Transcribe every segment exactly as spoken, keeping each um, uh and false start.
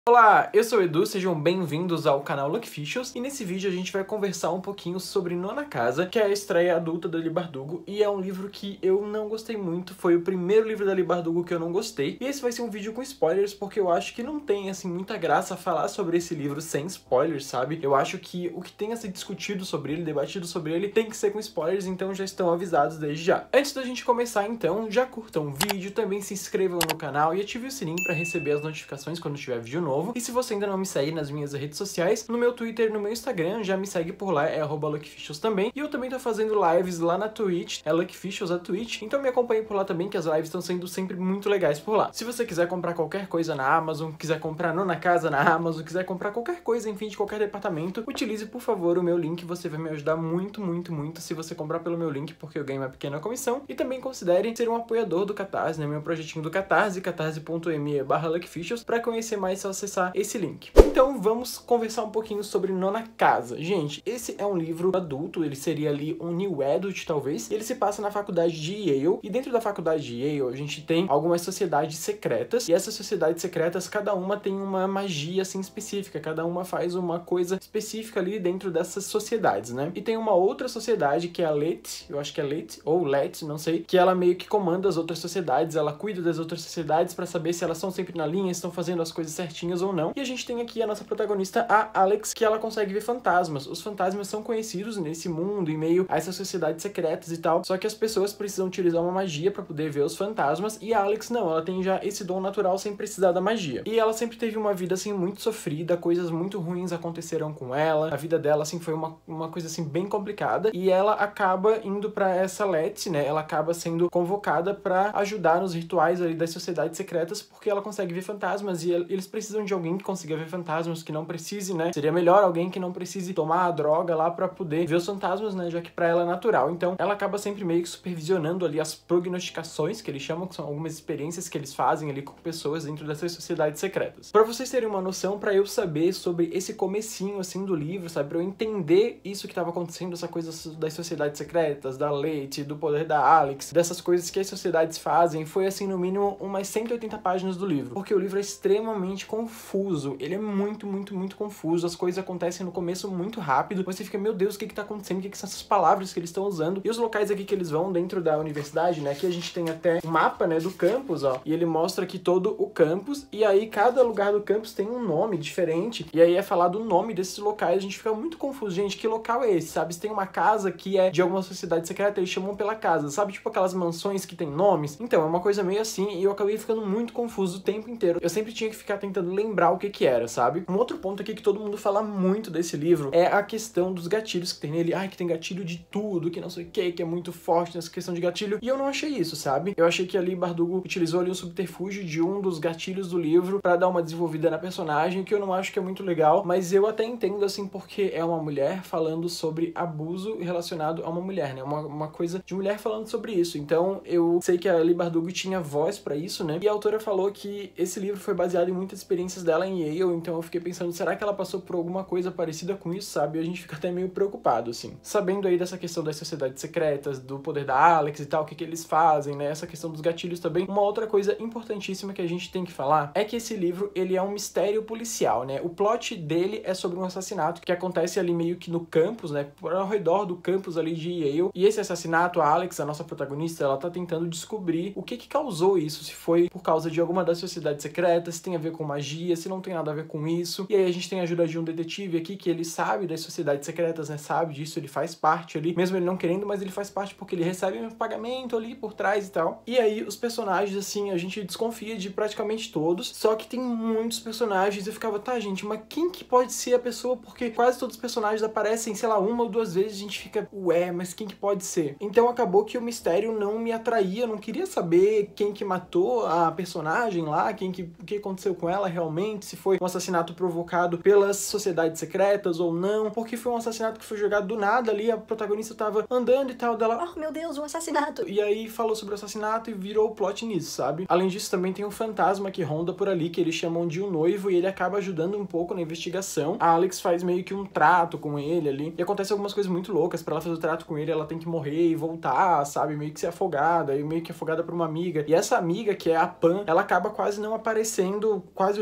Olá, eu sou o Edu, sejam bem-vindos ao canal Lucky Fichos, e nesse vídeo a gente vai conversar um pouquinho sobre Nona Casa, que é a estreia adulta da Leigh Bardugo, e é um livro que eu não gostei muito, foi o primeiro livro da Leigh Bardugo que eu não gostei, e esse vai ser um vídeo com spoilers, porque eu acho que não tem, assim, muita graça falar sobre esse livro sem spoilers, sabe? Eu acho que o que tem a ser discutido sobre ele, debatido sobre ele, tem que ser com spoilers, então já estão avisados desde já. Antes da gente começar, então, já curtam o vídeo, também se inscrevam no canal e ativem o sininho para receber as notificações quando tiver vídeo novo. E se você ainda não me segue nas minhas redes sociais, no meu Twitter e no meu Instagram, já me segue por lá, é arroba luckyfichos também. E eu também tô fazendo lives lá na Twitch, é luckyfichos a Twitch, então me acompanhe por lá também, que as lives estão sendo sempre muito legais por lá. Se você quiser comprar qualquer coisa na Amazon, quiser comprar Nona Casa na Amazon, quiser comprar qualquer coisa, enfim, de qualquer departamento, utilize, por favor, o meu link, você vai me ajudar muito, muito, muito se você comprar pelo meu link, porque eu ganho uma pequena comissão. E também considere ser um apoiador do Catarse, né, meu projetinho do Catarse, catarse ponto me barra luckyfichos, pra conhecer mais, é só acessar esse link. Então vamos conversar um pouquinho sobre Nona Casa. Gente, esse é um livro adulto, ele seria ali um new adult talvez, ele se passa na faculdade de Yale, e dentro da faculdade de Yale a gente tem algumas sociedades secretas, e essas sociedades secretas, cada uma tem uma magia assim específica, cada uma faz uma coisa específica ali dentro dessas sociedades, né? E tem uma outra sociedade que é a Let, eu acho que é Let, ou Let, não sei, que ela meio que comanda as outras sociedades, ela cuida das outras sociedades pra saber se elas estão sempre na linha, estão fazendo as coisas certinhas ou não. E a gente tem aqui a nossa protagonista, a Alex, que ela consegue ver fantasmas. Os fantasmas são conhecidos nesse mundo, em meio a essas sociedades secretas e tal, só que as pessoas precisam utilizar uma magia pra poder ver os fantasmas, e a Alex não, ela tem já esse dom natural sem precisar da magia. E ela sempre teve uma vida, assim, muito sofrida, coisas muito ruins aconteceram com ela, a vida dela, assim, foi uma, uma coisa, assim, bem complicada, e ela acaba indo pra essa Let, né, ela acaba sendo convocada pra ajudar nos rituais ali das sociedades secretas, porque ela consegue ver fantasmas, e eles precisam de alguém que consiga ver fantasmas, que não precise, né? Seria melhor alguém que não precise tomar a droga lá pra poder ver os fantasmas, né? Já que pra ela é natural. Então, ela acaba sempre meio que supervisionando ali as prognosticações, que eles chamam, que são algumas experiências que eles fazem ali com pessoas dentro dessas sociedades secretas. Pra vocês terem uma noção, pra eu saber sobre esse comecinho, assim, do livro, sabe? Pra eu entender isso que tava acontecendo, essa coisa das sociedades secretas, da Let, do poder da Alex, dessas coisas que as sociedades fazem, foi, assim, no mínimo, umas cento e oitenta páginas do livro. Porque o livro é extremamente confuso. Ele é muito, muito, muito confuso. As coisas acontecem no começo muito rápido. Você fica, meu Deus, o que que tá acontecendo? O que que são essas palavras que eles estão usando? E os locais aqui que eles vão dentro da universidade, né? Aqui a gente tem até um mapa, né, do campus, ó. E ele mostra aqui todo o campus. E aí cada lugar do campus tem um nome diferente. E aí é falado o nome desses locais. A gente fica muito confuso, gente. Que local é esse, sabe? Se tem uma casa que é de alguma sociedade secreta, eles chamam pela casa. Sabe? Tipo aquelas mansões que tem nomes? Então, é uma coisa meio assim. E eu acabei ficando muito confuso o tempo inteiro. Eu sempre tinha que ficar tentando lembrar o que que era, sabe? Um outro ponto aqui que todo mundo fala muito desse livro é a questão dos gatilhos que tem nele. Ai, que tem gatilho de tudo, que não sei o que, que é muito forte nessa questão de gatilho. E eu não achei isso, sabe? Eu achei que ali Bardugo utilizou ali o subterfúgio de um dos gatilhos do livro pra dar uma desenvolvida na personagem, que eu não acho que é muito legal, mas eu até entendo, assim, porque é uma mulher falando sobre abuso relacionado a uma mulher, né? Uma, uma coisa de mulher falando sobre isso. Então, eu sei que a Leigh Bardugo tinha voz pra isso, né? E a autora falou que esse livro foi baseado em muitas experiências dela em Yale, então eu fiquei pensando, será que ela passou por alguma coisa parecida com isso, sabe? E a gente fica até meio preocupado, assim. Sabendo aí dessa questão das sociedades secretas, do poder da Alex e tal, o que que eles fazem, né? Essa questão dos gatilhos também. Uma outra coisa importantíssima que a gente tem que falar é que esse livro, ele é um mistério policial, né? O plot dele é sobre um assassinato que acontece ali meio que no campus, né? Por ao redor do campus ali de Yale. E esse assassinato, a Alex, a nossa protagonista, ela tá tentando descobrir o que que causou isso, se foi por causa de alguma das sociedades secretas, se tem a ver com magia, se não tem nada a ver com isso. E aí a gente tem a ajuda de um detetive aqui, que ele sabe das sociedades secretas, né? Sabe disso, ele faz parte ali, mesmo ele não querendo, mas ele faz parte porque ele recebe um pagamento ali por trás e tal. E aí os personagens, assim, a gente desconfia de praticamente todos, só que tem muitos personagens. Eu ficava, tá, gente, mas quem que pode ser a pessoa? Porque quase todos os personagens aparecem, sei lá, uma ou duas vezes, a gente fica, ué, mas quem que pode ser? Então acabou que o mistério não me atraía, eu não queria saber quem que matou a personagem lá, quem que, o que aconteceu com ela realmente, se foi um assassinato provocado pelas sociedades secretas ou não, porque foi um assassinato que foi jogado do nada ali, a protagonista tava andando e tal, dela, oh meu Deus, um assassinato! E aí falou sobre o assassinato e virou o plot nisso, sabe? Além disso, também tem um fantasma que ronda por ali, que eles chamam de um noivo, e ele acaba ajudando um pouco na investigação. A Alex faz meio que um trato com ele ali, e acontece algumas coisas muito loucas. Pra ela fazer o trato com ele, ela tem que morrer e voltar, sabe? Meio que ser afogada, e meio que afogada por uma amiga. E essa amiga, que é a Pan, ela acaba quase não aparecendo quase o livro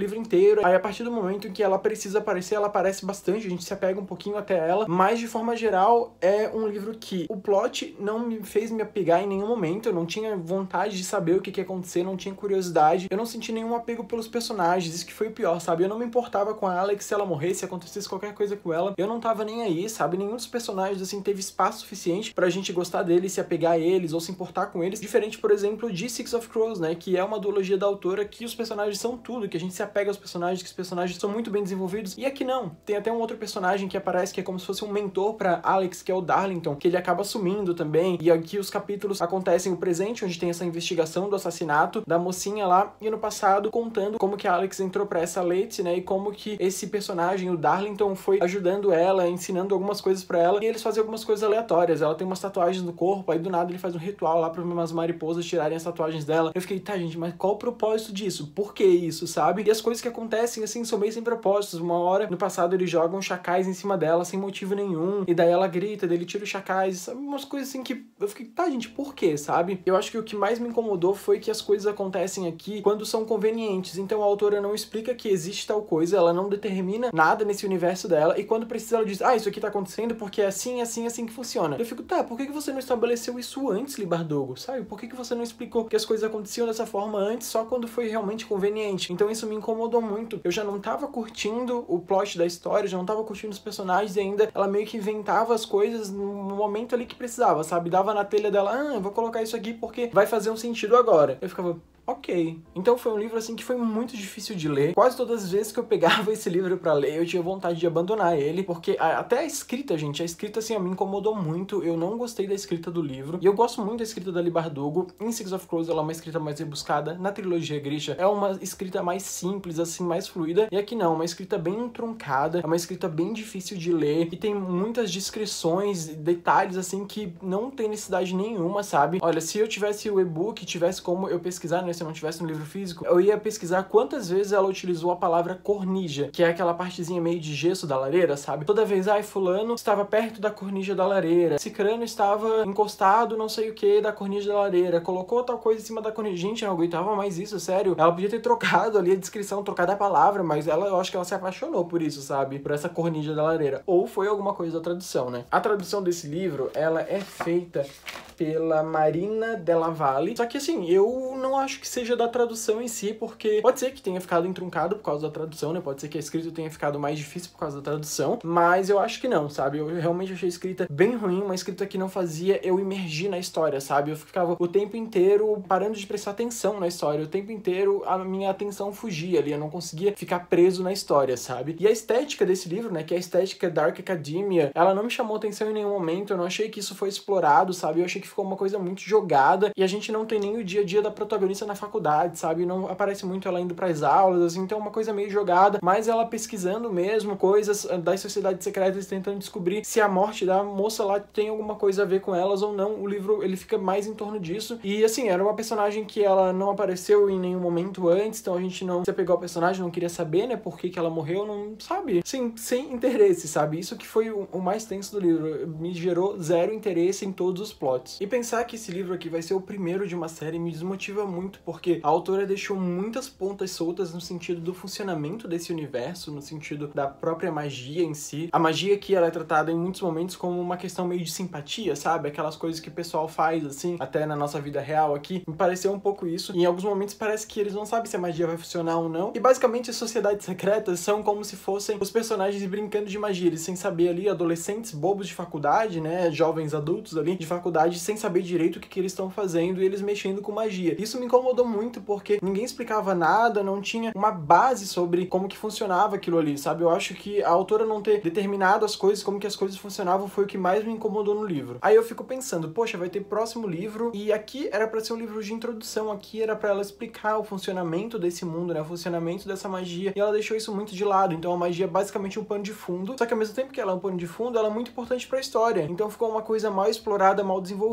livro inteiro. Aí a partir do momento em que ela precisa aparecer, ela aparece bastante, a gente se apega um pouquinho até ela, mas de forma geral é um livro que o plot não me fez me apegar em nenhum momento, eu não tinha vontade de saber o que, que ia acontecer, não tinha curiosidade, eu não senti nenhum apego pelos personagens, isso que foi o pior, sabe? Eu não me importava com a Alex se ela morresse, se acontecesse qualquer coisa com ela, eu não tava nem aí, sabe? Nenhum dos personagens, assim, teve espaço suficiente pra gente gostar deles, se apegar a eles, ou se importar com eles, diferente, por exemplo, de Six of Crows, né? Que é uma duologia da autora que os personagens são tudo, que a gente se apega aos personagens, que os personagens são muito bem desenvolvidos, e aqui não. Tem até um outro personagem que aparece que é como se fosse um mentor pra Alex, que é o Darlington, que ele acaba sumindo também, e aqui os capítulos acontecem no presente, onde tem essa investigação do assassinato da mocinha lá, e no passado contando como que a Alex entrou pra essa Leti, né, e como que esse personagem, o Darlington, foi ajudando ela, ensinando algumas coisas pra ela, e eles fazem algumas coisas aleatórias. Ela tem umas tatuagens no corpo, aí do nada ele faz um ritual lá pra umas mariposas tirarem as tatuagens dela. Eu fiquei, tá, gente, mas qual o propósito disso? Por que isso, sabe? E as coisas que acontecem, assim, são meio sem propósitos. Uma hora, no passado, eles jogam chacais em cima dela, sem motivo nenhum, e daí ela grita, daí ele tira os chacais, sabe? Umas coisas assim que eu fiquei, tá, gente, por quê, sabe? Eu acho que o que mais me incomodou foi que as coisas acontecem aqui quando são convenientes. Então a autora não explica que existe tal coisa, ela não determina nada nesse universo dela, e quando precisa ela diz, ah, isso aqui tá acontecendo porque é assim, assim, assim que funciona. Eu fico, tá, por que você não estabeleceu isso antes, Libardogo, sabe? Por que você não explicou que as coisas aconteciam dessa forma antes, só quando foi realmente conveniente? Então isso me incomodou muito. Eu já não tava curtindo o plot da história, já não tava curtindo os personagens, e ainda ela meio que inventava as coisas no momento ali que precisava, sabe? Dava na telha dela, ah, eu vou colocar isso aqui porque vai fazer um sentido agora. Eu ficava, ok. Então foi um livro, assim, que foi muito difícil de ler. Quase todas as vezes que eu pegava esse livro pra ler, eu tinha vontade de abandonar ele, porque a, até a escrita, gente, a escrita, assim, me incomodou muito. Eu não gostei da escrita do livro, e eu gosto muito da escrita da Libardogo. Em Six of Crows ela é uma escrita mais rebuscada, na trilogia Grisha é uma escrita mais simples, assim, mais fluida, e aqui não, uma escrita bem truncada, é uma escrita bem difícil de ler, e tem muitas descrições, detalhes, assim, que não tem necessidade nenhuma, sabe? Olha, se eu tivesse o e-book, tivesse como eu pesquisar, né, se eu não tivesse um livro físico, eu ia pesquisar quantas vezes ela utilizou a palavra cornija, que é aquela partezinha meio de gesso da lareira, sabe? Toda vez, ai, fulano estava perto da cornija da lareira, cicrano estava encostado não sei o que da cornija da lareira, colocou tal coisa em cima da cornija. Gente, eu não aguentava mais isso, sério. Ela podia ter trocado ali a descrição, trocado a palavra, mas ela, eu acho que ela se apaixonou por isso, sabe? Por essa cornija da lareira. Ou foi alguma coisa da tradução, né? A tradução desse livro, ela é feita pela Marina Della Valle. Só que, assim, eu não acho que seja da tradução em si, porque pode ser que tenha ficado entroncado por causa da tradução, né? Pode ser que a escrita tenha ficado mais difícil por causa da tradução, mas eu acho que não, sabe? Eu realmente achei a escrita bem ruim, uma escrita que não fazia eu imergir na história, sabe? Eu ficava o tempo inteiro parando de prestar atenção na história, o tempo inteiro a minha atenção fugia ali, eu não conseguia ficar preso na história, sabe? E a estética desse livro, né, que é a estética Dark Academia, ela não me chamou atenção em nenhum momento, eu não achei que isso foi explorado, sabe? Eu achei que ficou uma coisa muito jogada, e a gente não tem nem o dia a dia da protagonista na faculdade, sabe? Não aparece muito ela indo pras aulas, assim, então é uma coisa meio jogada, mas ela pesquisando mesmo coisas das sociedades secretas, tentando descobrir se a morte da moça lá tem alguma coisa a ver com elas ou não. O livro, ele fica mais em torno disso, e assim, era uma personagem que ela não apareceu em nenhum momento antes, então a gente não se apegou ao personagem, não queria saber, né, por que que ela morreu, não sabe, sim, sem interesse, sabe? Isso que foi o, o mais tenso do livro, me gerou zero interesse em todos os plots. E pensar que esse livro aqui vai ser o primeiro de uma série me desmotiva muito, porque a autora deixou muitas pontas soltas no sentido do funcionamento desse universo, no sentido da própria magia em si. A magia que ela é tratada em muitos momentos como uma questão meio de simpatia, sabe? Aquelas coisas que o pessoal faz, assim, até na nossa vida real aqui. Me pareceu um pouco isso. E em alguns momentos parece que eles não sabem se a magia vai funcionar ou não. E basicamente as sociedades secretas são como se fossem os personagens brincando de magia. Eles sem saber ali, adolescentes bobos de faculdade, né? Jovens adultos ali de faculdade, sem saber direito o que, que eles estão fazendo, e eles mexendo com magia. Isso me incomodou muito, porque ninguém explicava nada, não tinha uma base sobre como que funcionava aquilo ali, sabe? Eu acho que a autora não ter determinado as coisas, como que as coisas funcionavam, foi o que mais me incomodou no livro. Aí eu fico pensando, poxa, vai ter próximo livro, e aqui era pra ser um livro de introdução, aqui era pra ela explicar o funcionamento desse mundo, né? O funcionamento dessa magia, e ela deixou isso muito de lado. Então a magia é basicamente um pano de fundo, só que ao mesmo tempo que ela é um pano de fundo, ela é muito importante pra história. Então ficou uma coisa mal explorada, mal desenvolvida.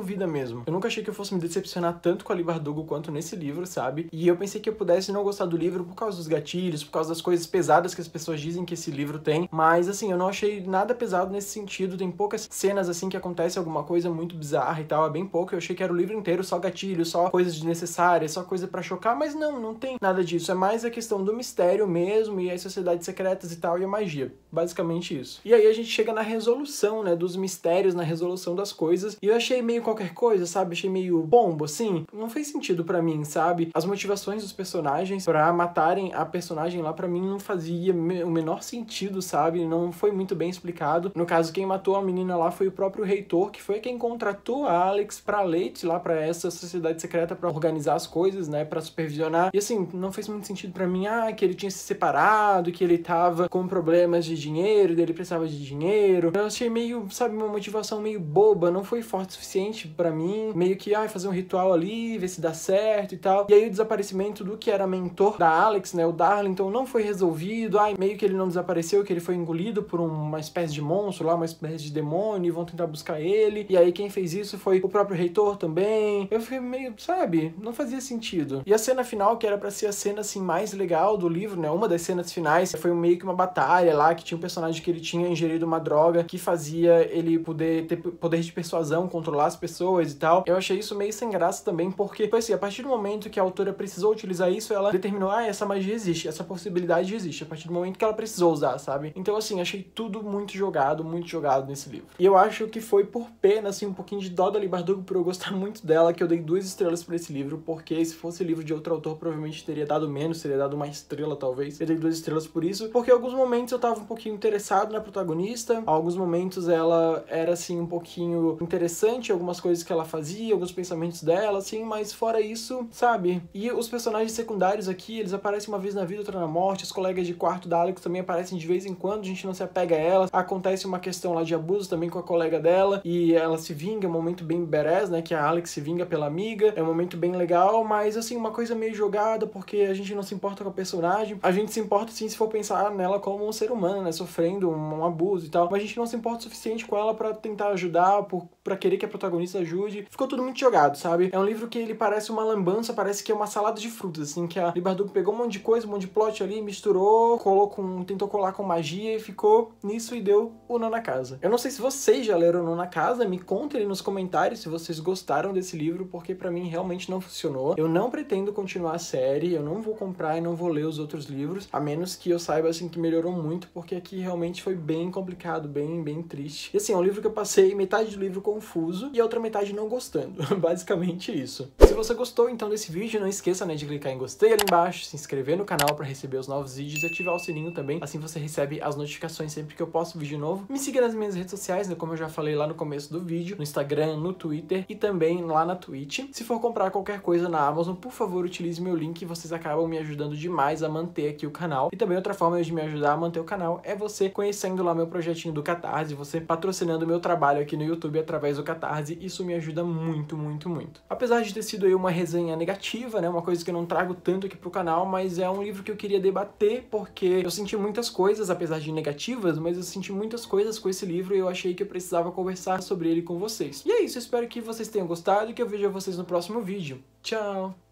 desenvolvida mesmo. Eu nunca achei que eu fosse me decepcionar tanto com a Leigh Bardugo quanto nesse livro, sabe? E eu pensei que eu pudesse não gostar do livro por causa dos gatilhos, por causa das coisas pesadas que as pessoas dizem que esse livro tem, mas assim, eu não achei nada pesado nesse sentido. Tem poucas cenas assim que acontece alguma coisa muito bizarra e tal, é bem pouco. Eu achei que era o livro inteiro só gatilho, só coisas desnecessárias, só coisa pra chocar, mas não, não tem nada disso. É mais a questão do mistério mesmo, e as sociedades secretas e tal, e a magia. Basicamente isso. E aí a gente chega na resolução, né, dos mistérios, na resolução das coisas, e eu achei meio qualquer coisa, sabe? Achei meio bombo, assim. Não fez sentido pra mim, sabe? As motivações dos personagens pra matarem a personagem lá, pra mim, não fazia o menor sentido, sabe? Não foi muito bem explicado. No caso, quem matou a menina lá foi o próprio reitor, que foi quem contratou a Alex pra Leite, lá pra essa sociedade secreta, pra organizar as coisas, né, pra supervisionar. E assim, não fez muito sentido pra mim, ah, que ele tinha se separado, que ele tava com problemas de dinheiro, dele precisava de dinheiro. Eu achei meio, sabe, uma motivação meio boba, não foi forte o suficiente pra mim. Meio que, ah, fazer um ritual ali, ver se dá certo e tal. E aí o desaparecimento do que era mentor da Alex, né, o Darlington, não foi resolvido. Ai, meio que ele não desapareceu, que ele foi engolido por uma espécie de monstro lá, uma espécie de demônio, e vão tentar buscar ele. E aí quem fez isso foi o próprio reitor também. Eu fiquei meio, sabe, não fazia sentido. E a cena final, que era pra ser a cena, assim, mais legal do livro, né, uma das cenas finais, foi meio que uma batalha lá, que tinha um personagem que ele tinha ingerido uma droga que fazia ele poder ter poder de persuasão, controlar as pessoas e tal. Eu achei isso meio sem graça também, porque, foi assim, a partir do momento que a autora precisou utilizar isso, ela determinou, ah, essa magia existe, essa possibilidade existe, a partir do momento que ela precisou usar, sabe? Então, assim, achei tudo muito jogado, muito jogado nesse livro. E eu acho que foi por pena, assim, um pouquinho de dó da Leigh Bardugo por eu gostar muito dela, que eu dei duas estrelas pra esse livro, porque se fosse livro de outro autor, provavelmente teria dado menos, teria dado uma estrela, talvez. Eu dei duas estrelas por isso, porque em alguns momentos eu tava um pouquinho interessado na protagonista, em alguns momentos ela era, assim, um pouquinho interessante, algumas coisas que ela fazia, alguns pensamentos dela, assim, mas fora isso, sabe? E os personagens secundários aqui, eles aparecem uma vez na vida, outra na morte, os colegas de quarto da Alex também aparecem de vez em quando, a gente não se apega a elas. Acontece uma questão lá de abuso também com a colega dela, e ela se vinga, é um momento bem badass, né, que a Alex se vinga pela amiga, é um momento bem legal, mas, assim, uma coisa meio jogada, porque a gente não se importa com a personagem, a gente se importa, sim, se for pensar nela como um ser humano, né, sofrendo um, um abuso e tal, mas a gente não se importa o suficiente com ela pra tentar ajudar, por, pra querer que a protagonista ajude. Ficou tudo muito jogado, sabe? É um livro que ele parece uma lambança, parece que é uma salada de frutas, assim, que a Leigh Bardugo pegou um monte de coisa, um monte de plot ali, misturou, colou com, tentou colar com magia e ficou nisso e deu o Nona Casa. Eu não sei se vocês já leram Nona Casa, me contem aí nos comentários se vocês gostaram desse livro, porque pra mim realmente não funcionou. Eu não pretendo continuar a série, eu não vou comprar e não vou ler os outros livros, a menos que eu saiba, assim, que melhorou muito, porque aqui realmente foi bem complicado, bem, bem triste. E assim, é um livro que eu passei metade do livro confuso e a outra metade não gostando. Basicamente isso. Se você gostou, então, desse vídeo, não esqueça, né, de clicar em gostei ali embaixo, se inscrever no canal pra receber os novos vídeos e ativar o sininho também, assim você recebe as notificações sempre que eu posto vídeo novo. Me siga nas minhas redes sociais, né, como eu já falei lá no começo do vídeo, no Instagram, no Twitter e também lá na Twitch. Se for comprar qualquer coisa na Amazon, por favor, utilize meu link, vocês acabam me ajudando demais a manter aqui o canal. E também outra forma de me ajudar a manter o canal é você conhecendo lá meu projetinho do Catarse, você patrocinando o meu trabalho aqui no YouTube através do Catarse. Isso me ajuda muito, muito, muito. Apesar de ter sido aí uma resenha negativa, né, uma coisa que eu não trago tanto aqui pro canal, mas é um livro que eu queria debater, porque eu senti muitas coisas, apesar de negativas, mas eu senti muitas coisas com esse livro e eu achei que eu precisava conversar sobre ele com vocês. E é isso, eu espero que vocês tenham gostado e que eu veja vocês no próximo vídeo. Tchau!